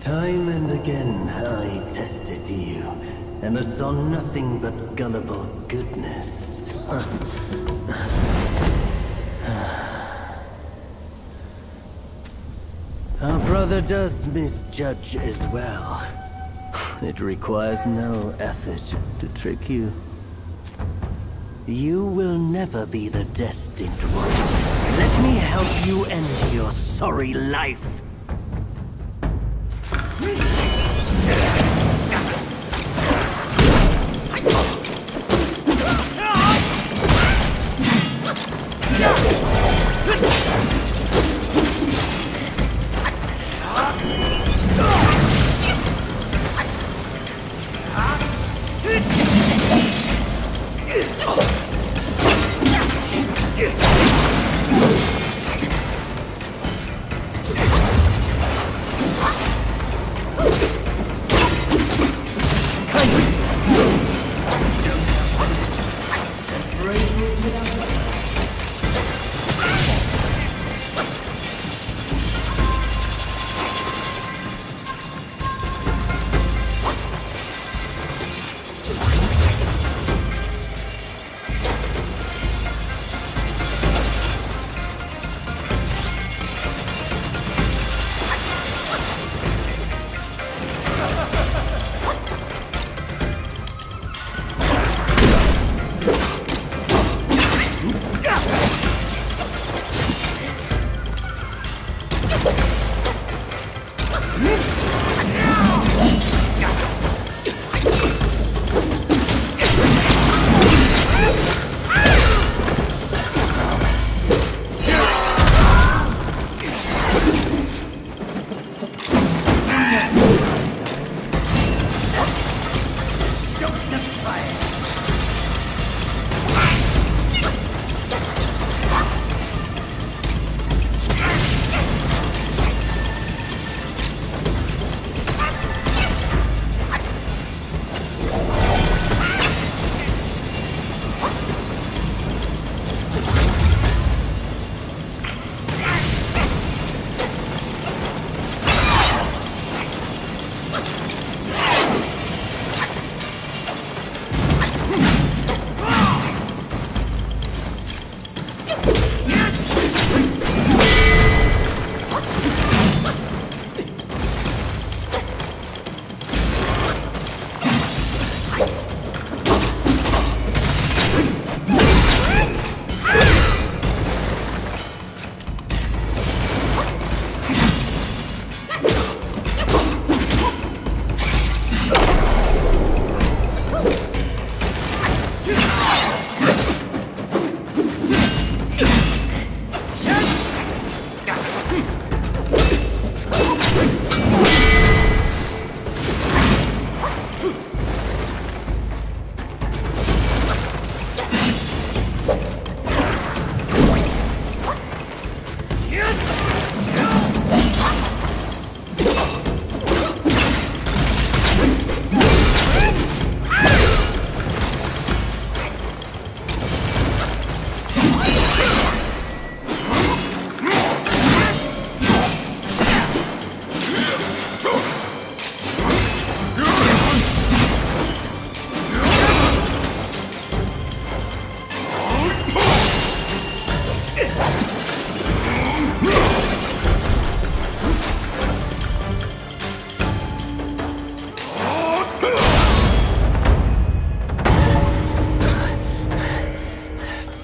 Time and again I tested you, and I saw nothing but gullible goodness. Our brother does misjudge as well. It requires no effort to trick you. You will never be the destined one. Let me help you end your sorry life.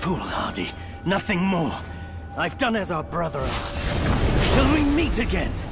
Nothing more. I've done as our brother asked. Till we meet again.